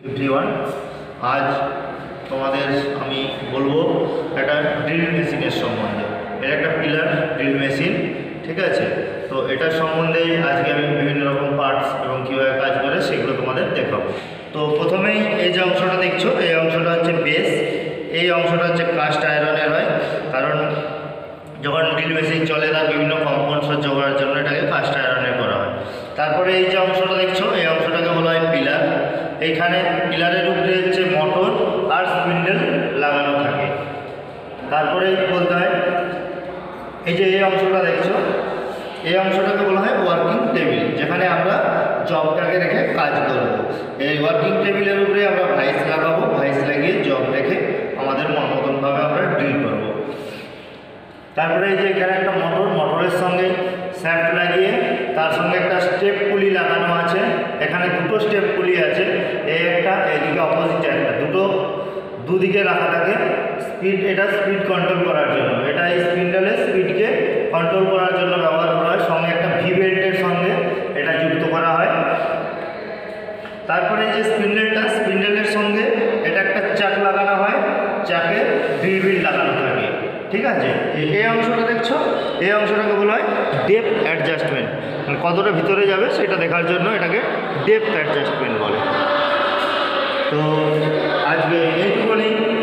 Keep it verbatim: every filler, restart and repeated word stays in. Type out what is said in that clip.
Everyone, আজ তোমাদের আমি বলবো একটা ড্রিল মেশিনের সম্বন্ধে। এটা একটা পিলার ড্রিল মেশিন, ঠিক আছে? তো এটার সম্বন্ধে আজকে আমি বিভিন্ন রকম পার্টস এবং কীভাবে কাজ করে সেগুলো তোমাদের দেখাবো। তো প্রথমেই এই যে অংশটা দেখছো, এই অংশটা হচ্ছে বেস। এই অংশটা হচ্ছে কাস্ট আয়রনের হয়, কারণ যখন ড্রিল মেশিন চলে তার বিভিন্ন কম্পাউন্ড সহ্য করার জন্য এটাকে কাস্ট আয়রনের করা হয়। তারপরে এই যে অংশটা দেখছো, এই অংশটাকে বলা হয় পিলার। এইখানে পিলারের উপরে হচ্ছে মোটর আর স্পিন্ডেল লাগানো থাকে। তারপরে বলতে হয় এই যে এই অংশটা দেখছো, এই অংশটাকে বলা হয় ওয়ার্কিং টেবিল, যেখানে আমরা জবটাকে রেখে কাজ করব। এই ওয়ার্কিং টেবিলের উপরে আমরা ভাইস লাগাবো, ভাইস লাগিয়ে জব রেখে আমাদের মন মতনভাবে আমরা ড্রিল করব। তারপরে এই যে এখানে একটা মোটর, মোটরের সঙ্গে শ্যাফট লাগিয়ে তার সঙ্গে একটা স্টেপ পুলি লাগানো আছে। এখানে দুটো স্টেপ পুলি আছে, এই একটা, এইদিকে অপোজিটে একটা, দুটো দুদিকে রাখা থাকে স্পিড, এটা স্পিড কন্ট্রোল করার জন্য। এটা এই স্পিন্ডেলের স্পিডকে কন্ট্রোল করার জন্য ব্যবহার করা হয়। সঙ্গে একটা ভি বেল্টের সঙ্গে এটা যুক্ত করা হয়। তারপরে এই যে স্পিন্ডেলটা, স্পিন্ডেলের সঙ্গে এটা একটা চাক লাগানো হয়, চাকে ড্রিল বিল লাগানো থাকে, ঠিক আছে? এই অংশটা দেখছো, এই অংশটাকে বলা হয় ডেপথ অ্যাডজাস্টমেন্ট, মানে কতটা ভিতরে যাবে সেটা দেখার জন্য এটাকে ডেপথ অ্যাডজাস্টমেন্ট বলে। তো আজকে এইটুকুনি।